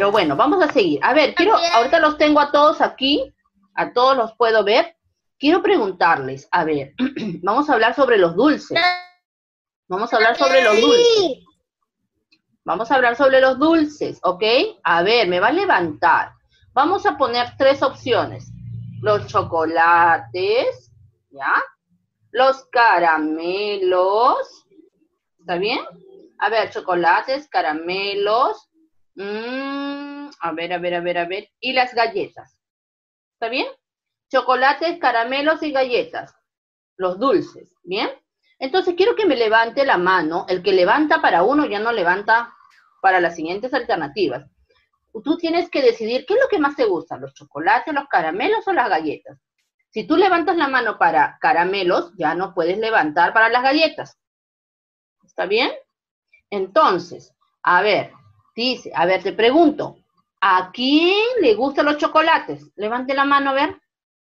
pero bueno, vamos a seguir. A ver, ahorita los tengo a todos aquí, a todos los puedo ver. Quiero preguntarles, a ver, vamos a hablar sobre los dulces. Vamos a hablar sobre los dulces. Vamos a hablar sobre los dulces, ¿ok? A ver, me va a levantar. Vamos a poner 3 opciones. Los chocolates, ¿ya? Los caramelos, ¿está bien? A ver, chocolates, caramelos, a ver, y las galletas, ¿está bien? Chocolates, caramelos y galletas, los dulces, ¿bien? Entonces quiero que me levante la mano, el que levanta para uno ya no levanta para las siguientes alternativas. Tú tienes que decidir qué es lo que más te gusta, los chocolates, los caramelos o las galletas. Si tú levantas la mano para caramelos, ya no puedes levantar para las galletas. ¿Está bien? Entonces, a ver, dice, a ver, te pregunto, ¿a quién le gustan los chocolates? Levante la mano, a ver.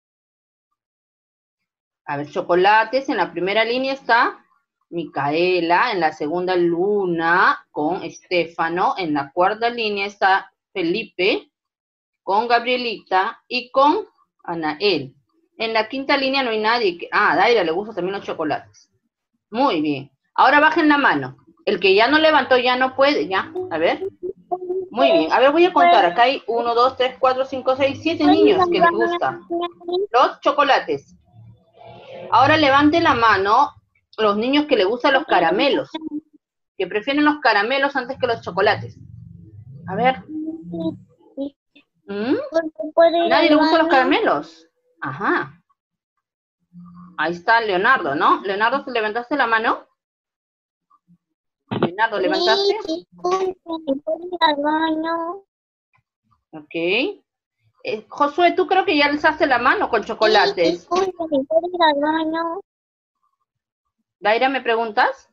A ver, chocolates, en la primera línea está Micaela, en la segunda Luna con Estefano, en la cuarta línea está Felipe con Gabrielita y con Anael. En la quinta línea no hay nadie que... Ah, a Daira le gustan también los chocolates. Muy bien. Ahora bajen la mano. El que ya no levantó ya no puede, ¿ya? A ver. Muy bien. A ver, voy a contar. Acá hay 1, 2, 3, 4, 5, 6, 7 niños que les gustan los chocolates. Ahora levanten la mano los niños que les gustan los caramelos, que prefieren los caramelos antes que los chocolates. A ver. ¿Nadie le gustan los caramelos? Ajá. Ahí está Leonardo, ¿no? Leonardo, ¿levantaste la mano? Leonardo, ¿levantaste? Ok. Josué, tú creo que ya alzaste la mano con chocolates. Daira, ¿me preguntas?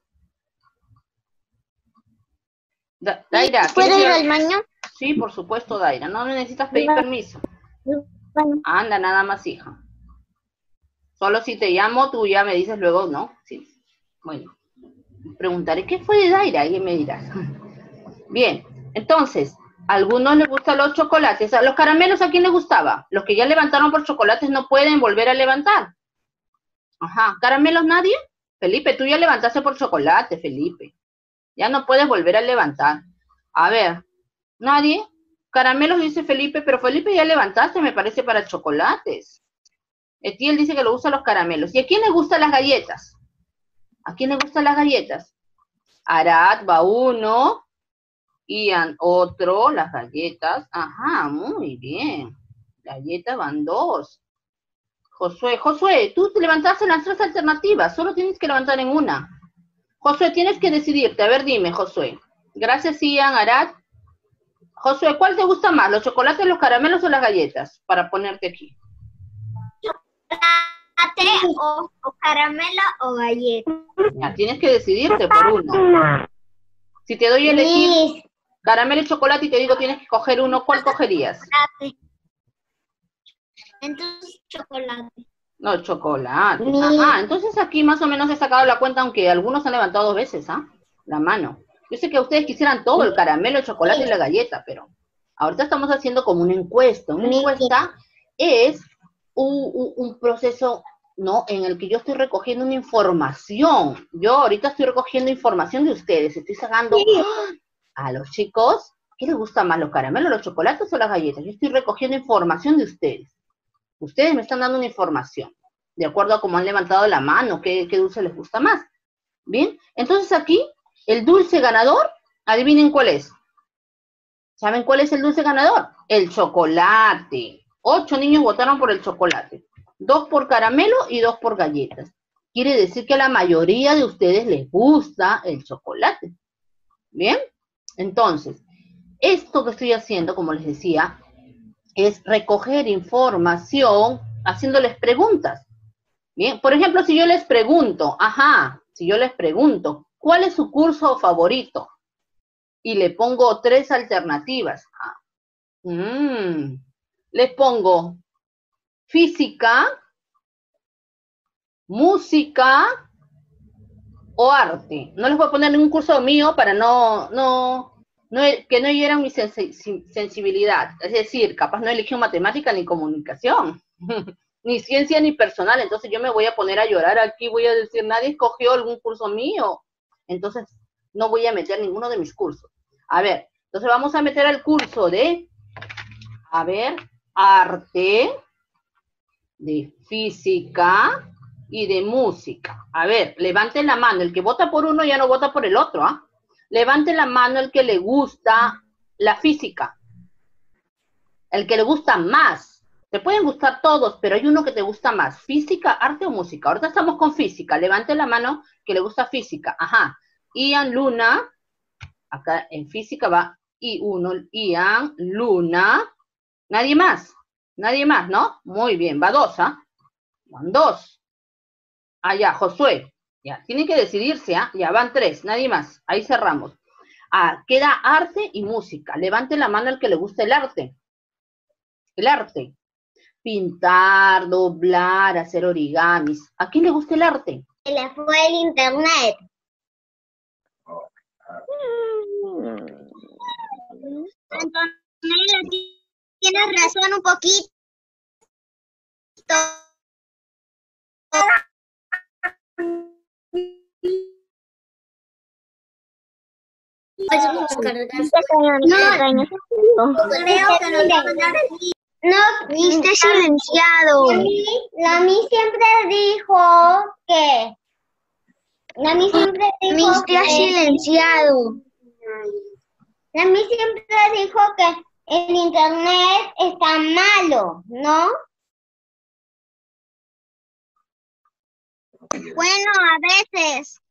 Daira, ¿puedo ir al baño? Sí, por supuesto, Daira. No necesitas pedir permiso. Anda, nada más, hija. Solo si te llamo, tú ya me dices luego, ¿no? Sí. Bueno. Preguntaré, ¿qué fue de Daira? Alguien me dirá. Bien, entonces, ¿a algunos les gustan los chocolates? ¿A los caramelos a quién les gustaba? Los que ya levantaron por chocolates no pueden volver a levantar. Ajá, ¿caramelos nadie? Felipe, tú ya levantaste por chocolate, Felipe. Ya no puedes volver a levantar. A ver, ¿nadie? Caramelos dice Felipe, pero Felipe ya levantaste, me parece, para chocolates. Etiel dice que le gustan los caramelos. ¿Y a quién le gustan las galletas? ¿A quién le gustan las galletas? Arad va uno, Ian otro, las galletas. Ajá, muy bien. Galletas van 2. Josué, tú te levantaste en las 3 alternativas, solo tienes que levantar en una. Josué, tienes que decidirte. A ver, dime, Josué. Gracias, Ian, Arad. Josué, ¿cuál te gusta más? ¿Los chocolates, los caramelos o las galletas? Para ponerte aquí. Chocolate o caramelo o galleta. Ya, tienes que decidirte por uno. Si te doy a elegir caramelo y chocolate y te digo tienes que coger uno, ¿cuál cogerías? Entonces, chocolate. No, chocolate. Ajá, entonces aquí más o menos he sacado la cuenta, aunque algunos han levantado 2 veces, ¿ah? La mano. Yo sé que ustedes quisieran todo, el caramelo, el chocolate y la galleta, pero ahorita estamos haciendo como una encuesta. Una encuesta es un proceso, ¿no? En el que yo estoy recogiendo una información. Yo ahorita estoy recogiendo información de ustedes. Estoy sacando a los chicos, ¿qué les gusta más, los caramelos, los chocolates o las galletas? Yo estoy recogiendo información de ustedes. Ustedes me están dando una información, de acuerdo a cómo han levantado la mano, qué dulce les gusta más. Bien, entonces aquí, el dulce ganador, adivinen cuál es. ¿Saben cuál es el dulce ganador? El chocolate. 8 niños votaron por el chocolate. 2 por caramelo y 2 por galletas. Quiere decir que a la mayoría de ustedes les gusta el chocolate. Bien, entonces, esto que estoy haciendo, como les decía, es recoger información haciéndoles preguntas. Bien, por ejemplo, si yo les pregunto, ¿cuál es su curso favorito? Y le pongo 3 alternativas. Les pongo física, música o arte. No les voy a poner ningún curso mío para no que no hieran mi sensibilidad. Es decir, capaz no eligió matemática ni comunicación, ni ciencia ni personal. Entonces yo me voy a poner a llorar aquí, voy a decir, nadie escogió algún curso mío. Entonces no voy a meter ninguno de mis cursos. A ver, entonces vamos a meter al curso de, a ver, arte, de física y de música. A ver, levanten la mano. El que vota por uno ya no vota por el otro, ¿ah? Levante la mano el que le gusta la física. El que le gusta más. Te pueden gustar todos, pero hay uno que te gusta más. ¿Física, arte o música? Ahorita estamos con física. Levante la mano que le gusta física. Ajá. Ian, Luna. Acá en física va I1, Ian, Luna. Nadie más. Nadie más, ¿no? Muy bien. Va 2, ¿ah? Van 2. Ah, ya, Josué. Ya, tienen que decidirse, ¿ah? Ya, van 3. Nadie más. Ahí cerramos. Ah, queda arte y música. Levante la mano el que le guste el arte. El arte. Pintar, doblar, hacer origamis. ¿A quién le gusta el arte? Se le fue el internet. Antonella, tienes razón un poquito. No, está silenciado. La Miss siempre dijo que. La Miss siempre dijo está silenciado. La Miss siempre dijo que el internet está malo, ¿no? Bueno, a veces.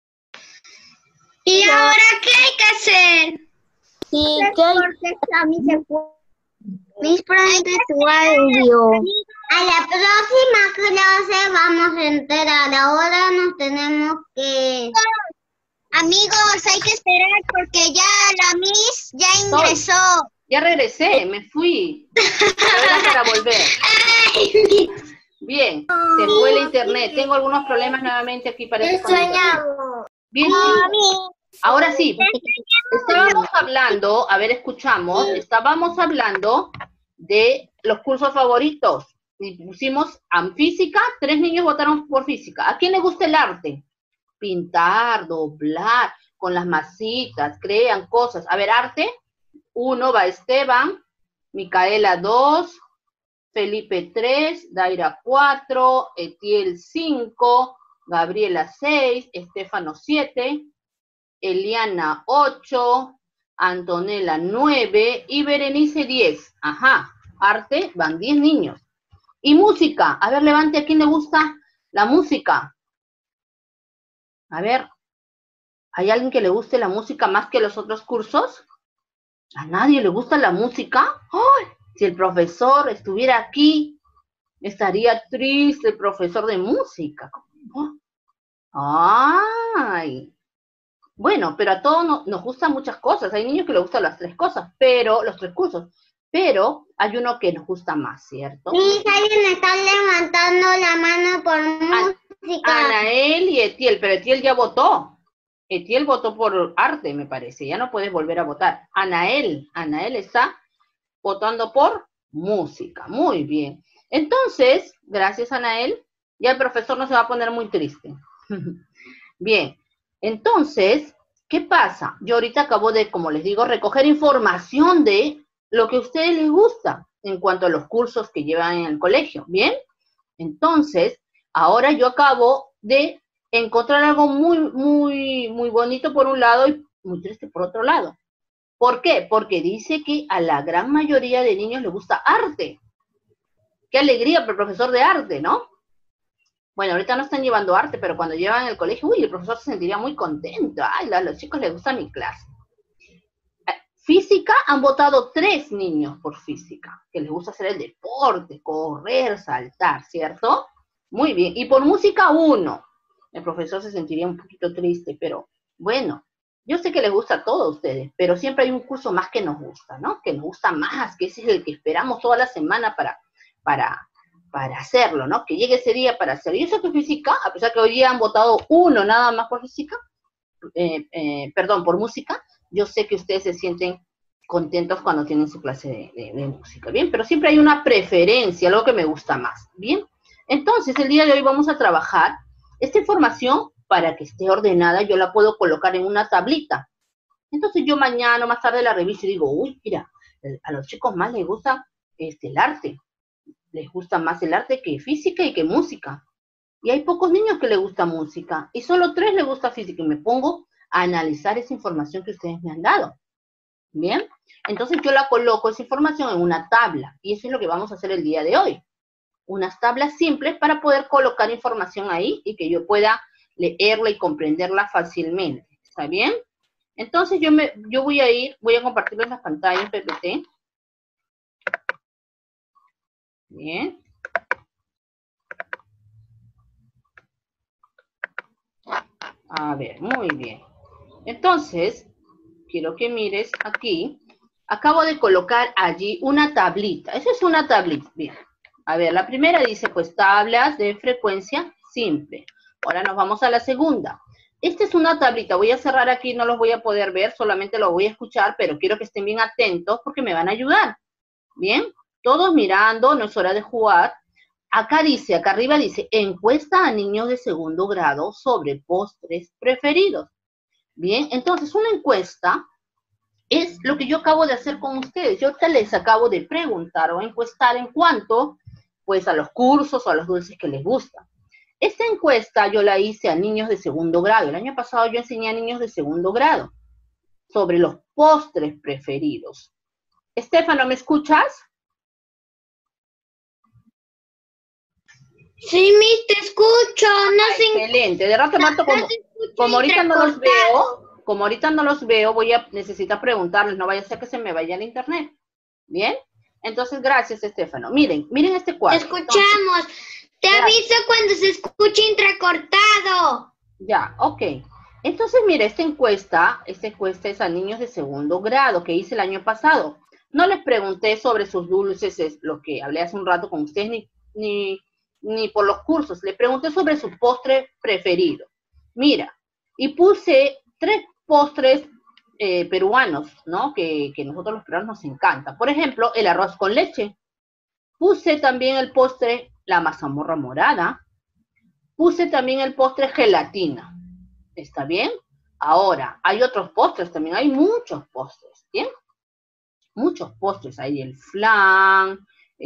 ¿Y ahora qué hay que hacer? Sí, porque a mí se fue. Mis prende tu audio. A la próxima clase vamos a enterar. Ahora nos tenemos que... Amigos, hay que esperar porque ya la Miss ya ingresó. Ya regresé, me fui. Ahora para volver. Bien, se fue el internet. Tengo algunos problemas nuevamente aquí para el internet. Bien, ahora sí. Estábamos hablando, a ver, escuchamos, estábamos hablando de los cursos favoritos. Y pusimos a física, 3 niños votaron por física. ¿A quién le gusta el arte? Pintar, doblar, con las masitas, crean cosas. A ver, arte, 1 va Esteban, Micaela 2, Felipe 3, Daira 4, Etiel 5, Gabriela 6, Estefano 7, Eliana 8, Antonella 9 y Berenice 10. Ajá, arte, van 10 niños. Y música, a ver, levante, ¿a quién le gusta la música? A ver, ¿hay alguien que le guste la música más que los otros cursos? ¿A nadie le gusta la música? ¡Ay! Si el profesor estuviera aquí, estaría triste el profesor de música. ¡Ay! Bueno, pero a todos nos gustan muchas cosas. Hay niños que les gustan las 3 cosas, pero los 3 cursos. Pero hay uno que nos gusta más, ¿cierto? Sí, alguien está levantando la mano por música. Anael y Etiel, pero Etiel ya votó. Etiel votó por arte, me parece. Ya no puedes volver a votar. Anael está votando por música. Muy bien. Entonces, gracias, Anael, ya el profesor no se va a poner muy triste. Bien. Entonces, ¿qué pasa? Yo ahorita acabo de, como les digo, recoger información de lo que a ustedes les gusta en cuanto a los cursos que llevan en el colegio, ¿bien? Entonces, ahora yo acabo de encontrar algo muy bonito por un lado y muy triste por otro lado. ¿Por qué? Porque dice que a la gran mayoría de niños les gusta arte. Qué alegría para el profesor de arte, ¿no? Bueno, ahorita no están llevando arte, pero cuando llevan el colegio, uy, el profesor se sentiría muy contento. Ay, a los chicos les gusta mi clase. Física, han votado 3 niños por física, que les gusta hacer el deporte, correr, saltar, ¿cierto? Muy bien. Y por música, 1. El profesor se sentiría un poquito triste, pero bueno, yo sé que les gusta a todos ustedes, pero siempre hay un curso más que nos gusta, ¿no? Que nos gusta más, que ese es el que esperamos toda la semana para hacerlo, ¿no? Que llegue ese día para hacerlo. Y eso que física, a pesar que hoy día han votado 1 nada más por física, perdón, por música, yo sé que ustedes se sienten contentos cuando tienen su clase de música, ¿bien? Pero siempre hay una preferencia, algo que me gusta más, ¿bien? Entonces, el día de hoy vamos a trabajar esta información para que esté ordenada, yo la puedo colocar en una tablita. Entonces yo mañana, más tarde la reviso y digo, uy, mira, a los chicos más les gusta el arte. Les gusta más el arte que física y que música. Y hay pocos niños que les gusta música. Y solo 3 les gusta física. Y me pongo a analizar esa información que ustedes me han dado. ¿Bien? Entonces yo la coloco esa información en una tabla. Y eso es lo que vamos a hacer el día de hoy. Unas tablas simples para poder colocar información ahí y que yo pueda leerla y comprenderla fácilmente. ¿Está bien? Entonces yo voy a compartirles la pantalla en PPT. Bien. A ver, muy bien. Entonces, quiero que mires aquí. Acabo de colocar allí una tablita. Esa es una tablita. Bien. A ver, la primera dice, pues, tablas de frecuencia simple. Ahora nos vamos a la segunda. Esta es una tablita. Voy a cerrar aquí, no los voy a poder ver, solamente los voy a escuchar, pero quiero que estén bien atentos porque me van a ayudar. Bien, todos mirando, no es hora de jugar. Acá dice, acá arriba dice, encuesta a niños de segundo grado sobre postres preferidos. Bien, entonces una encuesta es lo que yo acabo de hacer con ustedes. Yo ahorita les acabo de preguntar o encuestar en cuanto, pues, a los cursos o a los dulces que les gustan. Esta encuesta yo la hice a niños de segundo grado. El año pasado yo enseñé a niños de segundo grado sobre los postres preferidos. Estefano, ¿me escuchas? Sí, Miss, te escucho. No sé. Excelente. De rato, como ahorita no los veo, voy a necesitar preguntarles, no vaya a ser que se me vaya el internet. ¿Bien? Entonces, gracias, Estefano. Miren este cuadro. Te escuchamos. Entonces, te aviso cuando se escuche entrecortado. Ya, ok. Entonces, mire, esta encuesta es a niños de segundo grado que hice el año pasado. No les pregunté sobre sus dulces, es lo que hablé hace un rato con ustedes, ni por los cursos. Le pregunté sobre su postre preferido. Mira, y puse 3 postres peruanos, ¿no? Que nosotros los peruanos nos encanta. Por ejemplo, el arroz con leche. Puse también el postre, la mazamorra morada. Puse también el postre gelatina. ¿Está bien? Ahora, hay otros postres también. Hay muchos postres, ¿bien? Muchos postres. Hay el flan,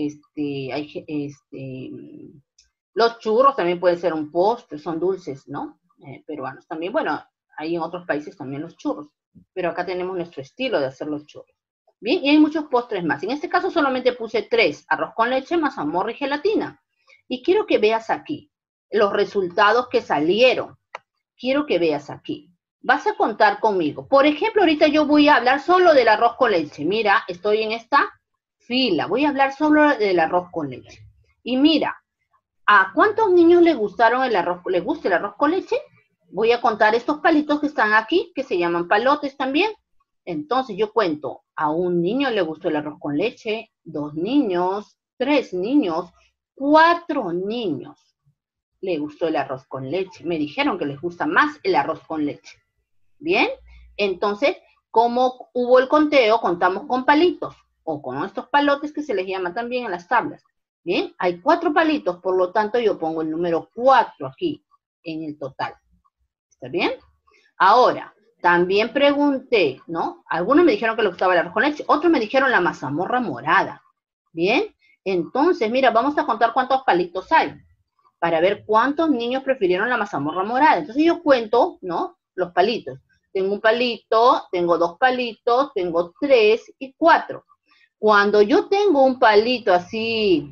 los churros también pueden ser un postre, son dulces, ¿no? Peruanos también. Bueno, hay en otros países también los churros, pero acá tenemos nuestro estilo de hacer los churros. Bien, y hay muchos postres más. En este caso solamente puse 3, arroz con leche, mazamorra y gelatina. Y quiero que veas aquí los resultados que salieron. Quiero que veas aquí. Vas a contar conmigo. Por ejemplo, ahorita yo voy a hablar solo del arroz con leche. Mira, estoy en esta fila. Voy a hablar solo del arroz con leche. Y mira, ¿a cuántos niños les gusta el arroz con leche? Voy a contar estos palitos que están aquí, que se llaman palotes también. Entonces yo cuento, a un niño le gustó el arroz con leche, 2 niños, 3 niños, 4 niños le gustó el arroz con leche. Me dijeron que les gusta más el arroz con leche. ¿Bien? Entonces, como hubo el conteo, contamos con palitos, o con estos palotes que se les llama también en las tablas. Bien, hay 4 palitos, por lo tanto yo pongo el número 4 aquí en el total. ¿Está bien? Ahora, también pregunté, ¿no? Algunos me dijeron que les gustaba el arroz con leche, otros me dijeron la mazamorra morada. ¿Bien? Entonces, mira, vamos a contar cuántos palitos hay, para ver cuántos niños prefirieron la mazamorra morada. Entonces yo cuento, ¿no? Los palitos. Tengo un palito, tengo 2 palitos, tengo 3 y 4. Cuando yo tengo un palito así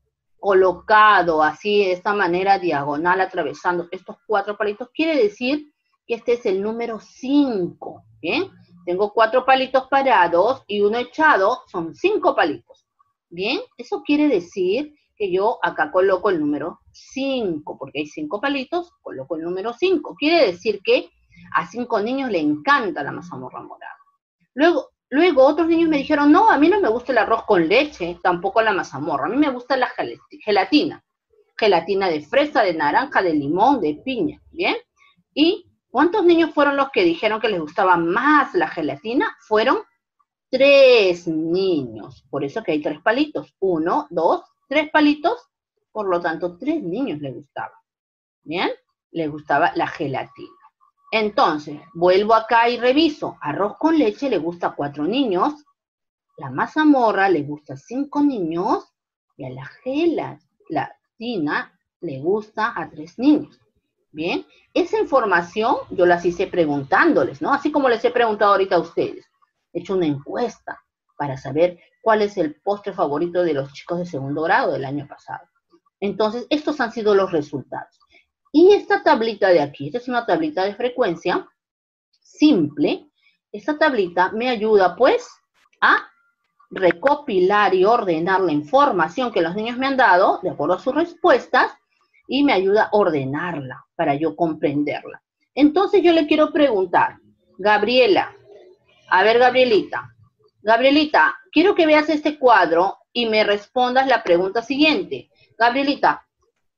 colocado, así de esta manera diagonal, atravesando estos 4 palitos, quiere decir que este es el número 5, ¿bien? Tengo 4 palitos parados y uno echado, son 5 palitos, ¿bien? Eso quiere decir que yo acá coloco el número 5, porque hay 5 palitos, coloco el número 5. Quiere decir que a 5 niños le encanta la mazamorra morada. Luego otros niños me dijeron, no, a mí no me gusta el arroz con leche, tampoco la mazamorra, a mí me gusta la gelatina. Gelatina de fresa, de naranja, de limón, de piña, ¿bien? Y ¿Cuántos niños fueron los que dijeron que les gustaba más la gelatina? Fueron 3 niños. Por eso que hay 3 palitos. 1, 2, 3 palitos. Por lo tanto, 3 niños les gustaba. ¿Bien? Les gustaba la gelatina. Entonces, vuelvo acá y reviso. Arroz con leche le gusta a 4 niños. La mazamorra le gusta a 5 niños. Y a la gelatina le gusta a 3 niños. Bien, esa información yo las hice preguntándoles, ¿no? Así como les he preguntado ahorita a ustedes. He hecho una encuesta para saber cuál es el postre favorito de los chicos de segundo grado del año pasado. Entonces, estos han sido los resultados. Y esta tablita de aquí, esta es una tablita de frecuencia simple. Esta tablita me ayuda, pues, a recopilar y ordenar la información que los niños me han dado, de acuerdo a sus respuestas, y me ayuda a ordenarla para yo comprenderla. Entonces yo le quiero preguntar, Gabriela, a ver Gabrielita, quiero que veas este cuadro y me respondas la pregunta siguiente. Gabrielita,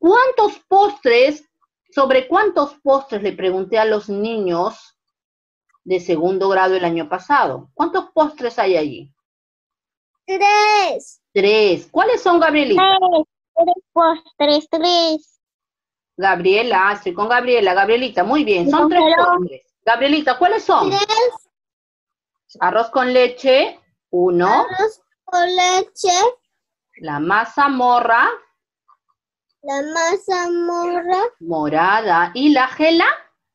sobre cuántos postres le pregunté a los niños de segundo grado el año pasado? ¿Cuántos postres hay allí? 3. 3. ¿Cuáles son, Gabrielita? 3 postres, 3. Gabriela, estoy con Gabriela. Gabrielita, muy bien, son 3 postres. Gabrielita, ¿cuáles son? 3. Arroz con leche, 1. Arroz con leche. La mazamorra. La mazamorra. Morada. ¿Y la gelatina?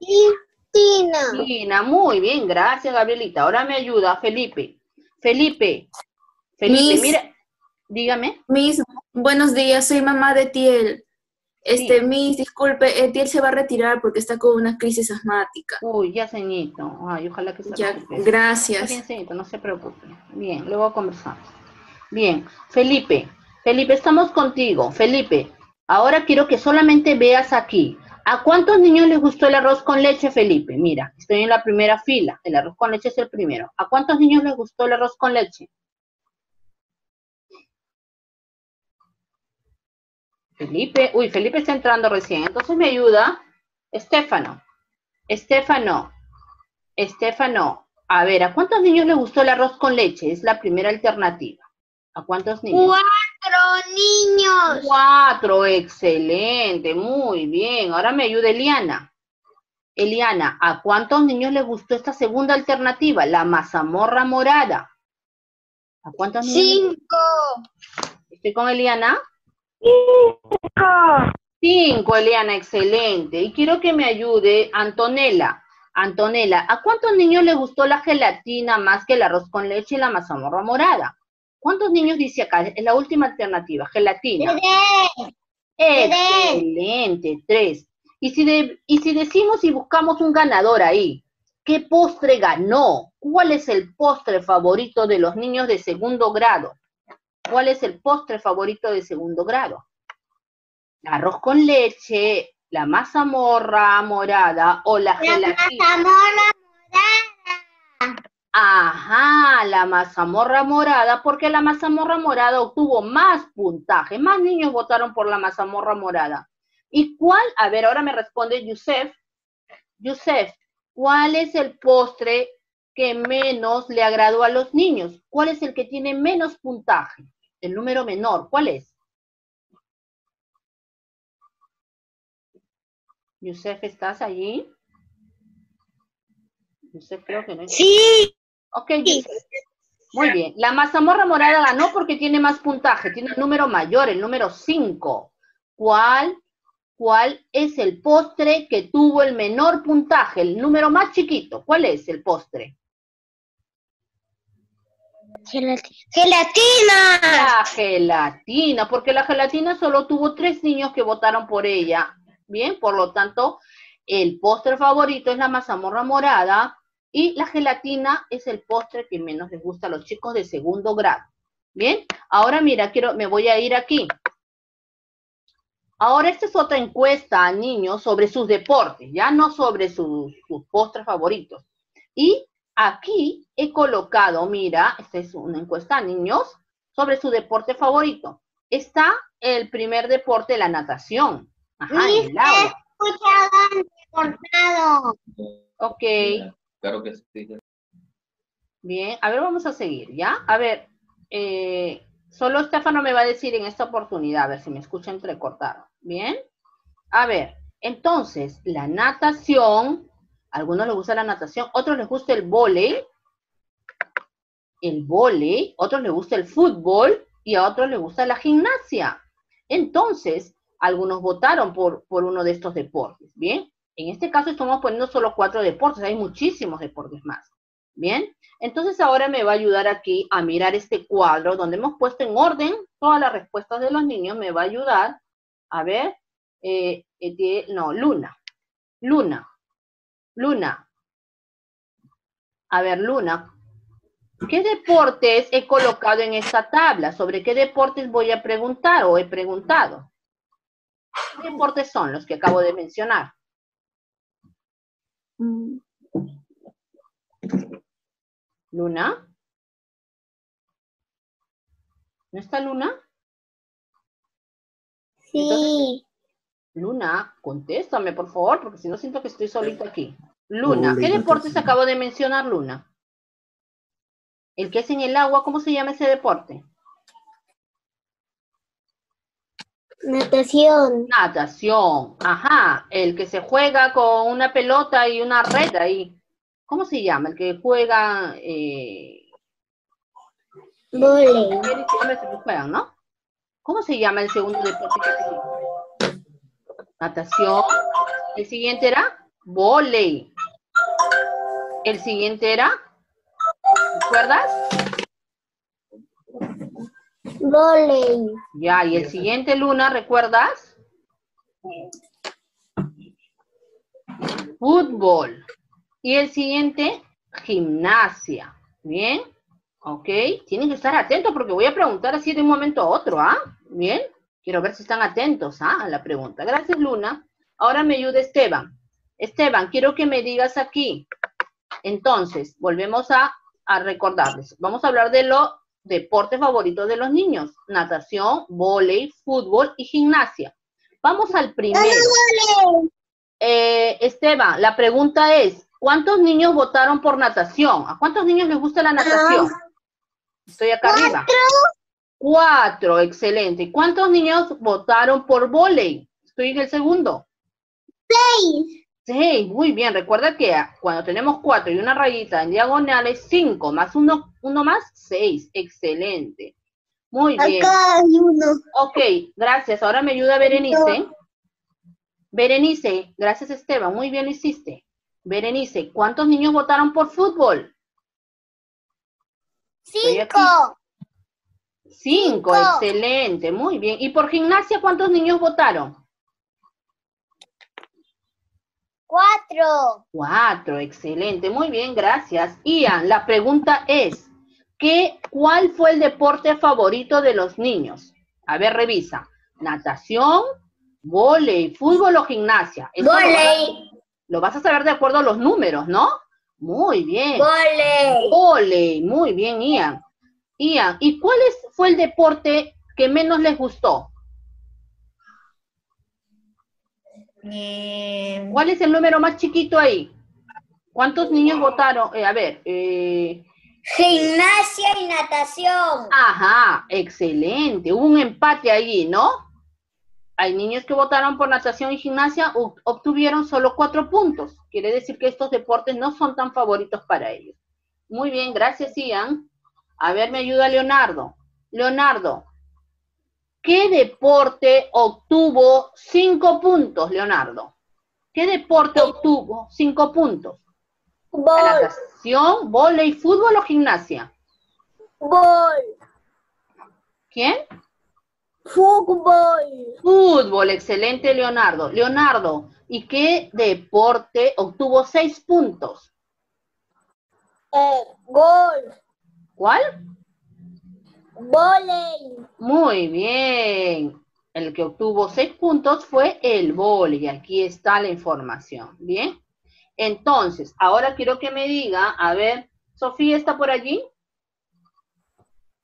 Muy bien, gracias, Gabrielita. Ahora me ayuda Felipe. Felipe, Miss, mira, dígame. Miss, buenos días, soy mamá de Tiel. Sí. Miss, disculpe, Tiel se va a retirar porque está con una crisis asmática. Uy, ya, ceñito. Ay, ojalá que se recupere. Gracias. Está bien, ceñito, no se preocupe. Bien, luego conversamos. Bien, Felipe, estamos contigo. Felipe, ahora quiero que solamente veas aquí. ¿A cuántos niños les gustó el arroz con leche, Felipe? Mira, estoy en la primera fila. El arroz con leche es el primero. ¿A cuántos niños les gustó el arroz con leche? Felipe, Felipe está entrando recién. Entonces me ayuda Estefano. A ver, ¿a cuántos niños les gustó el arroz con leche? Es la primera alternativa. ¿A cuántos niños? 4 niños. 4, excelente, muy bien. Ahora me ayuda Eliana. Eliana, ¿a cuántos niños les gustó esta segunda alternativa? La mazamorra morada. ¿A cuántos niños? 5. ¿Estoy con Eliana? 5. 5, Eliana, excelente. Y quiero que me ayude Antonella. Antonella, ¿a cuántos niños les gustó la gelatina más que el arroz con leche y la mazamorra morada? ¿Cuántos niños dice acá? Es la última alternativa, gelatina. 3. Excelente, 3. Y si decimos y buscamos un ganador ahí, ¿qué postre ganó? ¿Cuál es el postre favorito de los niños de segundo grado? ¿Cuál es el postre favorito de segundo grado? Arroz con leche, la mazamorra morada o la gelatina. La mazamorra morada. Ajá, la mazamorra morada, porque la mazamorra morada obtuvo más puntaje, más niños votaron por la mazamorra morada. ¿Y cuál? A ver, ahora me responde Yusef. Yusef, ¿cuál es el postre que menos le agradó a los niños? ¿Cuál es el que tiene menos puntaje? El número menor, ¿cuál es? Yusef, ¿estás allí? Yusef, creo que no. Sí. Ok, Yusef. Muy bien. La mazamorra morada ganó porque tiene más puntaje, tiene el número mayor, el número 5. ¿Cuál es el postre que tuvo el menor puntaje, el número más chiquito? ¿Cuál es el postre? Gelatina. La gelatina, porque la gelatina solo tuvo 3 niños que votaron por ella. Bien, por lo tanto, el postre favorito es la mazamorra morada y la gelatina es el postre que menos les gusta a los chicos de segundo grado. Bien, ahora mira, me voy a ir aquí. Ahora esta es otra encuesta a niños sobre sus deportes, ya no sobre sus postres favoritos. Y aquí he colocado, mira, esta es una encuesta a niños sobre su deporte favorito. Está el primer deporte, la natación. Ajá, el agua. Cortado. Ok. Claro que sí. Bien, a ver, vamos a seguir, ¿ya? A ver, solo Estefano me va a decir en esta oportunidad, a ver si me escucha entrecortado. ¿Bien? A ver, entonces, la natación, a algunos les gusta la natación, otros les gusta el vóley, otros les gusta el fútbol y a otros les gusta la gimnasia. Entonces, algunos votaron por uno de estos deportes, ¿bien? En este caso estamos poniendo solo 4 deportes, hay muchísimos deportes más, ¿bien? Entonces ahora me va a ayudar aquí a mirar este cuadro donde hemos puesto en orden todas las respuestas de los niños, me va a ayudar, a ver, Luna. A ver, Luna, ¿qué deportes he colocado en esta tabla? ¿Sobre qué deportes voy a preguntar o he preguntado? ¿Qué deportes son los que acabo de mencionar? ¿Luna? ¿No está Luna? Sí. Entonces, Luna, contéstame, por favor, porque si no siento que estoy solita aquí. Luna, ¿qué deportes acabo de mencionar, Luna? El que es en el agua, ¿cómo se llama ese deporte? Natación. Natación, ajá. El que se juega con una pelota y una red ahí. ¿Cómo se llama? El que juega... Vóley. Que juegan, ¿no? ¿Cómo se llama el segundo deporte que se... Natación. El siguiente era vóley. El siguiente era... ¿Recuerdas? Vóley. Ya, y el siguiente, Luna, ¿recuerdas? Fútbol. Y el siguiente, gimnasia. ¿Bien? Ok. Tienen que estar atentos porque voy a preguntar así de un momento a otro, ¿ah? ¿Bien? Quiero ver si están atentos, a la pregunta. Gracias, Luna. Ahora me ayuda Esteban. Esteban, quiero que me digas aquí. Entonces, volvemos a recordarles. Vamos a hablar de los deportes favoritos de los niños. Natación, vóley, fútbol y gimnasia. Vamos al primero. Esteban, la pregunta es, ¿cuántos niños votaron por natación? ¿A cuántos niños les gusta la natación? Estoy acá arriba. 4, excelente. ¿Cuántos niños votaron por vóley? Estoy en el segundo. 6, muy bien. Recuerda que cuando tenemos 4 y una rayita en diagonal es 5, más uno más, 6. Excelente. Muy bien. Acá hay uno. Ok, gracias. Ahora me ayuda Berenice. Berenice, gracias Esteban, muy bien lo hiciste. Berenice, ¿cuántos niños votaron por fútbol? 5. 5, excelente, muy bien. ¿Y por gimnasia cuántos niños votaron? 4. 4, excelente, muy bien, gracias. Ian, la pregunta es, ¿cuál fue el deporte favorito de los niños? A ver, revisa. Natación, vóley, fútbol o gimnasia. Vóley. Lo vas a saber de acuerdo a los números, ¿no? Muy bien. Vóley. Vóley, muy bien, Ian. Ian, ¿y cuál fue el deporte que menos les gustó? ¿Cuál es el número más chiquito ahí? ¿Cuántos niños votaron? Gimnasia y natación. Ajá, excelente. Hubo un empate ahí, ¿no? Hay niños que votaron por natación y gimnasia, obtuvieron solo 4 puntos. Quiere decir que estos deportes no son tan favoritos para ellos. Muy bien, gracias, Ian. A ver, me ayuda Leonardo. Leonardo, ¿qué deporte obtuvo 5 puntos, Leonardo? ¿Qué deporte obtuvo 5 puntos? ¿Natación, vóley, fútbol o gimnasia? ¿Quién? Fútbol. Fútbol, excelente, Leonardo. Leonardo, ¿y qué deporte obtuvo 6 puntos? Golf. ¿Cuál? Vóley. Muy bien. El que obtuvo 6 puntos fue el vóley. Aquí está la información. Bien. Entonces, ahora quiero que me diga, a ver, ¿Sofía está por allí?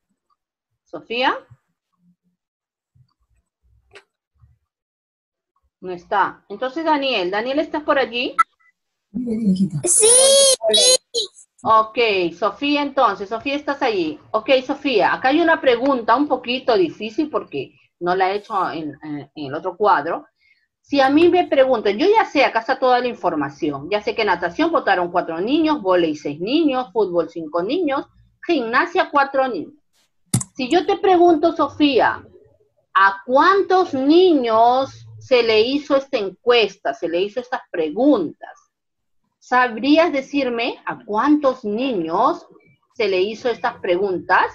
¿Sofía? No está. Entonces, Daniel, ¿estás por allí? Sí. Ok, Sofía, entonces, Sofía, ¿estás allí? Ok, Sofía, acá hay una pregunta un poquito difícil porque no la he hecho en el otro cuadro. Si a mí me preguntan, yo ya sé, acá está toda la información, ya sé que natación votaron 4 niños, vóley 6 niños, fútbol 5 niños, gimnasia 4 niños. Si yo te pregunto, Sofía, ¿a cuántos niños se le hizo esta encuesta, se le hizo estas preguntas? ¿Sabrías decirme a cuántos niños se le hizo estas preguntas?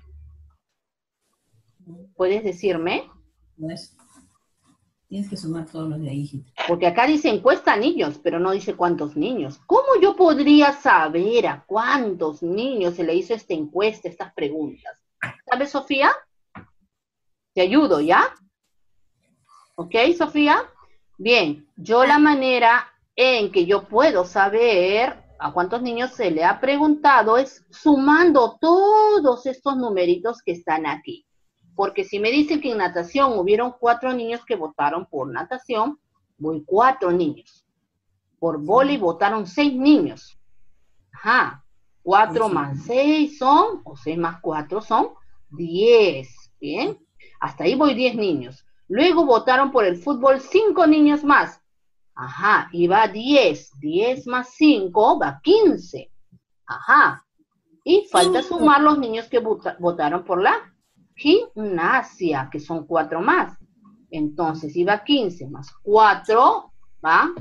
¿Puedes decirme? No es. Tienes que sumar todos los de ahí, hijita. Porque acá dice encuesta a niños, pero no dice cuántos niños. ¿Cómo yo podría saber a cuántos niños se le hizo esta encuesta, estas preguntas? ¿Sabes, Sofía? Te ayudo, ¿ya? ¿Ok, Sofía? Bien, yo la manera en que yo puedo saber a cuántos niños se le ha preguntado es sumando todos estos numeritos que están aquí. Porque si me dicen que en natación hubieron 4 niños que votaron por natación, voy 4 niños. Por vóley votaron 6 niños. Ajá. 4 más 6 son, o 6 más 4 son 10. Bien. Hasta ahí voy 10 niños. Luego votaron por el fútbol 5 niños más. Ajá, y va 10. 10 más 5 va 15. Ajá. Y falta sumar los niños que votaron por la gimnasia, que son 4 más. Entonces, iba 15 más 4, va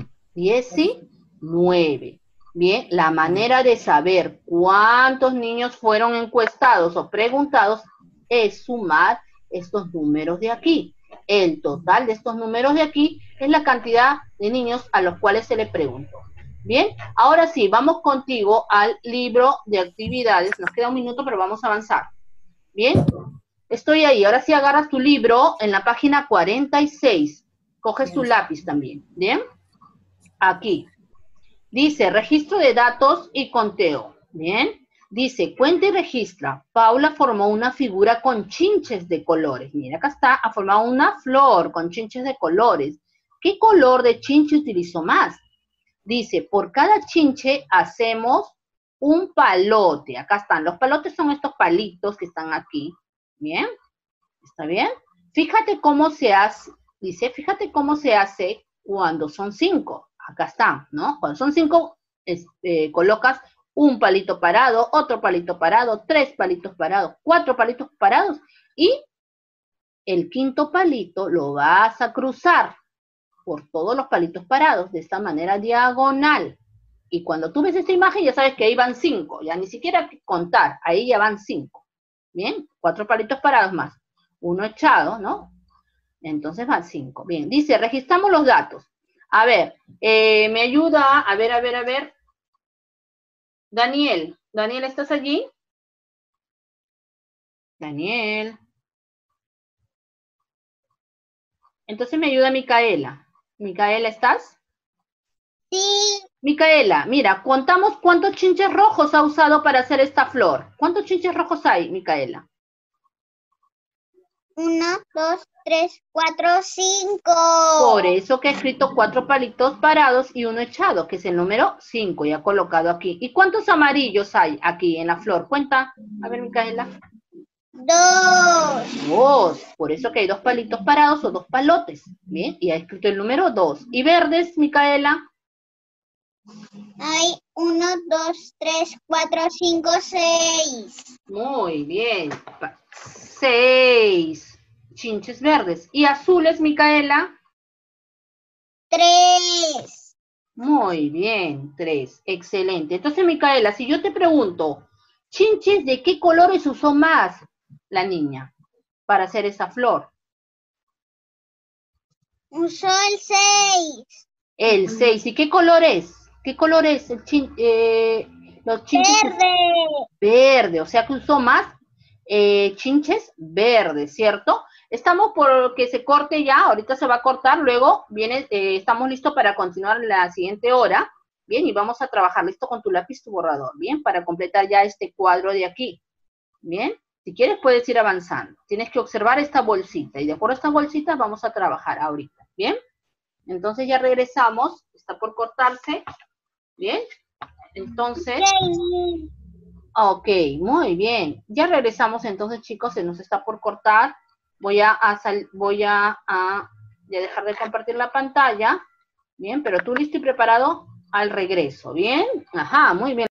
19. Bien, la manera de saber cuántos niños fueron encuestados o preguntados es sumar estos números de aquí. El total de estos números de aquí es la cantidad de niños a los cuales se le preguntó. Bien, ahora sí, vamos contigo al libro de actividades. Nos queda un minuto, pero vamos a avanzar. Bien, estoy ahí. Ahora sí agarras tu libro en la página 46. Coges tu lápiz también. Bien, aquí. Dice, registro de datos y conteo. Bien. Dice, cuenta y registra. Paula formó una figura con chinches de colores. Mira, acá está, ha formado una flor con chinches de colores. ¿Qué color de chinche utilizó más? Dice, por cada chinche hacemos un palote. Acá están, los palotes son estos palitos que están aquí. Bien, ¿está bien? Fíjate cómo se hace, dice, fíjate cómo se hace cuando son 5. Acá están, ¿no? Cuando son 5, colocas un palito parado, otro palito parado, 3 palitos parados, 4 palitos parados y el quinto palito lo vas a cruzar por todos los palitos parados de esta manera diagonal. Y cuando tú ves esta imagen ya sabes que ahí van 5, ya ni siquiera hay que contar, ahí ya van 5. Bien, 4 palitos parados más, uno echado, ¿no? Entonces van 5. Bien, dice, registramos los datos. A ver, me ayuda, a ver. Daniel, ¿estás allí? Daniel. Entonces me ayuda Micaela. Micaela, ¿estás? Sí. Micaela, mira, contamos cuántos chinches rojos ha usado para hacer esta flor. ¿Cuántos chinches rojos hay, Micaela? 1, 2, 3, 4, 5. Por eso que he escrito 4 palitos parados y uno echado, que es el número 5, ya colocado aquí. ¿Y cuántos amarillos hay aquí en la flor? Cuenta, a ver, Micaela. 2. 2, por eso que hay 2 palitos parados o 2 palotes. Bien, y ha escrito el número 2. ¿Y verdes, Micaela? Hay 1, 2, 3, 4, 5, 6. Muy bien. 6 chinches verdes. ¿Y azules, Micaela? 3. Muy bien, 3. Excelente. Entonces, Micaela, si yo te pregunto, ¿chinches de qué colores usó más la niña para hacer esa flor? Usó el 6. El 6. ¿Y qué color es? ¿Qué color es los chinches? Verde. Verde, o sea que usó más chinches verdes, ¿cierto? Estamos por que se corte ya, ahorita se va a cortar, luego viene, estamos listos para continuar la siguiente hora, bien, y vamos a trabajar, listo con tu lápiz, tu borrador, bien, para completar ya este cuadro de aquí, bien, si quieres puedes ir avanzando, tienes que observar esta bolsita, y de acuerdo a esta bolsita vamos a trabajar ahorita, bien, Entonces ya regresamos, está por cortarse, ¿bien? Entonces, ok, muy bien. Ya regresamos entonces, chicos, se nos está por cortar. Voy a dejar de compartir la pantalla, ¿bien? Pero tú listo y preparado al regreso, ¿bien? Ajá, muy bien.